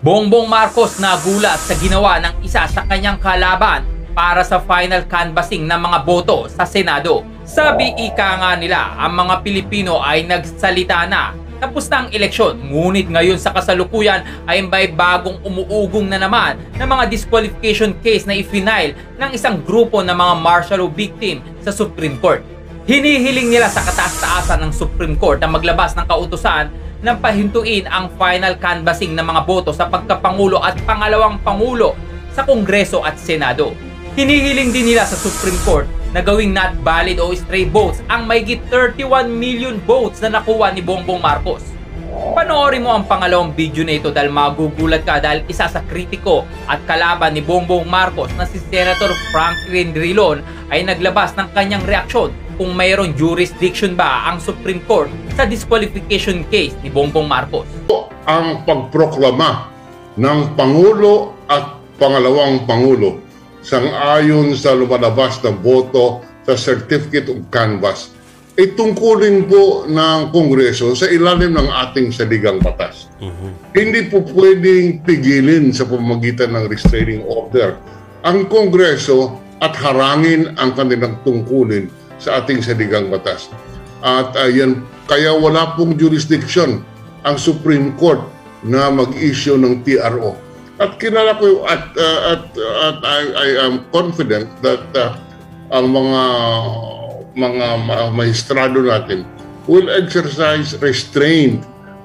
Bongbong Marcos nagulat sa ginawa ng isa sa kanyang kalaban para sa final canvassing ng mga boto sa Senado. Sabi ika nga nila, ang mga Pilipino ay nagsalita na. Tapos na ang eleksyon, ngunit ngayon sa kasalukuyan ay may bagong umuugong na naman ng mga disqualification case na i-file ng isang grupo ng mga martial law victim sa Supreme Court. Hinihiling nila sa kataas-taasan ng Supreme Court na maglabas ng kautusan nang pahintuin ang final canvassing ng mga boto sa pagkapangulo at pangalawang pangulo sa Kongreso at Senado. Hinihiling din nila sa Supreme Court na gawing not valid o stray votes ang mahigit 31 million votes na nakuha ni Bongbong Marcos. Panoorin mo ang pangalawang video na ito dahil magugulat ka dahil isa sa kritiko at kalaban ni Bongbong Marcos na si Senator Franklin Drilon ay naglabas ng kanyang reaksyon kung mayroong jurisdiction ba ang Supreme Court sa disqualification case ni Bongbong Marcos. Ang pagproklama ng Pangulo at Pangalawang Pangulo sang-ayon sa lumalabas na boto sa Certificate of Canvass ay tungkulin po ng Kongreso sa ilalim ng ating saligang batas. Hindi po pwedeng pigilin sa pamamagitan ng restraining order ang Kongreso at harangin ang kanilang tungkulin sa ating saligang batas. At kaya wala pong jurisdiction ang Supreme Court na mag-issue ng TRO. At kilala ko at I am confident that ang mga maestrado natin will exercise restraint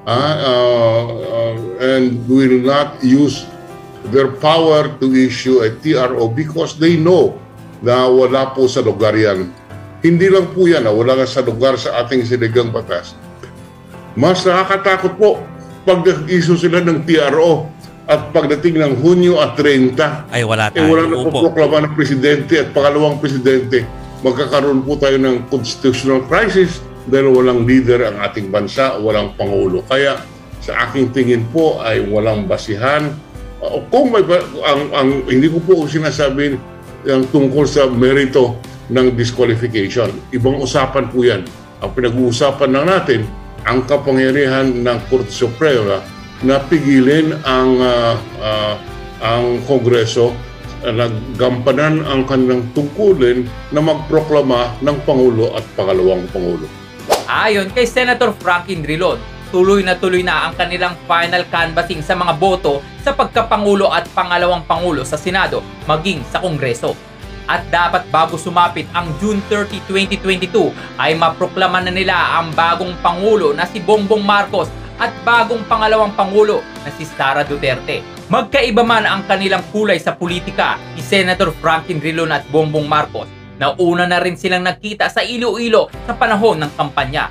and will not use their power to issue a TRO because they know na wala po sa lugar yan. Hindi lang po yan, wala nga sa lugar sa ating siligang batas. Mas nakakatakot po pag nag-issue sila ng TRO at pagdating ng Hunyo at 30, ay wala tayo. Wala na proklama ng presidente at pangalawang presidente. Magkakaroon po tayo ng constitutional crisis dahil walang leader ang ating bansa, walang pangulo. Kaya sa aking tingin po ay walang basihan. Kung may hindi ko po sinasabi yung tungkol sa merito ng disqualification. Ibang usapan po yan. Ang pinag-uusapan lang natin, ang kapangyarihan ng Korte Suprema na pigilin ang Kongreso na gampanan ang kanilang tungkulin na magproklama ng Pangulo at Pangalawang Pangulo. Ayon kay Senator Franklin Drilon, tuloy na ang kanilang final canvassing sa mga boto sa pagkapangulo at pangalawang pangulo sa Senado maging sa Kongreso. At dapat bago sumapit ang June 30, 2022 ay maproklama na nila ang bagong pangulo na si Bongbong Marcos at bagong pangalawang pangulo na si Sara Duterte. Magkaiba man ang kanilang kulay sa politika ni Senator Franklin Drilon at Bongbong Marcos, nauna na rin silang nagkita sa Iloilo sa panahon ng kampanya.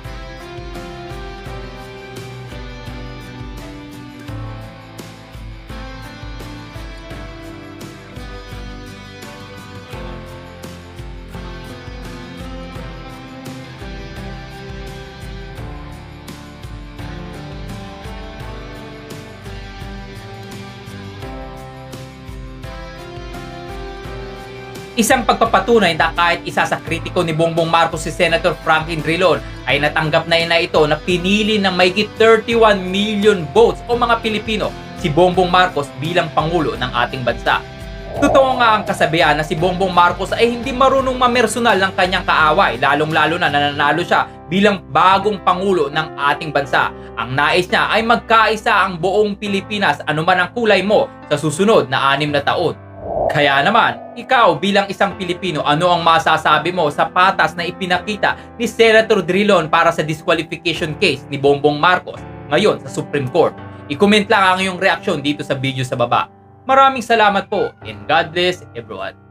Isang pagpapatunay na kahit isa sa kritiko ni Bongbong Marcos si Senator Franklin Drilon ay natanggap na ito na pinili ng mahigit 31 million votes o mga Pilipino si Bongbong Marcos bilang Pangulo ng ating bansa. Totoo nga ang kasabihan na si Bongbong Marcos ay hindi marunong mamersonal ng kanyang kaaway, lalong-lalo na nananalo siya bilang bagong Pangulo ng ating bansa. Ang nais niya ay magkaisa ang buong Pilipinas anuman ang kulay mo sa susunod na 6 na taon. Kaya naman, ikaw bilang isang Pilipino, ano ang masasabi mo sa patas na ipinakita ni Senator Drilon para sa disqualification case ni Bongbong Marcos ngayon sa Supreme Court? I-comment lang ang iyong reaksyon dito sa video sa baba. Maraming salamat po and God bless everyone.